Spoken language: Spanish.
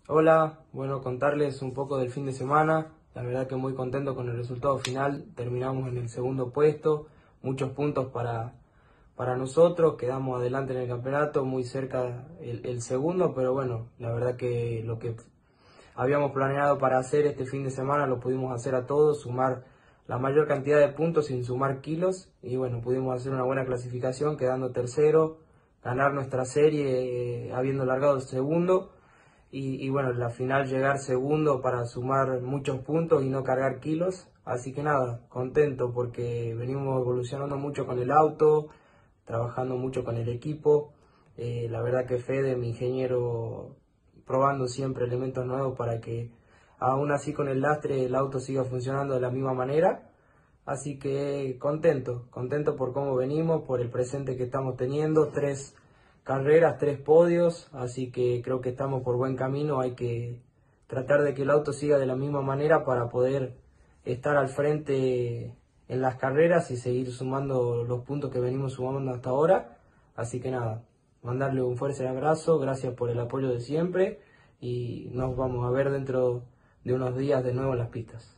Hola, bueno, contarles un poco del fin de semana. La verdad que muy contento con el resultado final. Terminamos en el segundo puesto, muchos puntos para nosotros. Quedamos adelante en el campeonato, muy cerca el segundo, pero bueno, la verdad que lo que habíamos planeado para hacer este fin de semana lo pudimos hacer a todos, sumar la mayor cantidad de puntos sin sumar kilos. Y bueno, pudimos hacer una buena clasificación, quedando tercero, ganar nuestra serie habiendo largado el segundo. Y bueno, en la final llegar segundo para sumar muchos puntos y no cargar kilos. Así que nada, contento porque venimos evolucionando mucho con el auto, trabajando mucho con el equipo. La verdad que Fede, mi ingeniero, probando siempre elementos nuevos para que aún así con el lastre el auto siga funcionando de la misma manera. Así que contento por cómo venimos, por el presente que estamos teniendo, 3 carreras, 3 podios, así que creo que estamos por buen camino. Hay que tratar de que el auto siga de la misma manera para poder estar al frente en las carreras y seguir sumando los puntos que venimos sumando hasta ahora. Así que nada, mandarle un fuerte abrazo, gracias por el apoyo de siempre y nos vamos a ver dentro de unos días de nuevo en las pistas.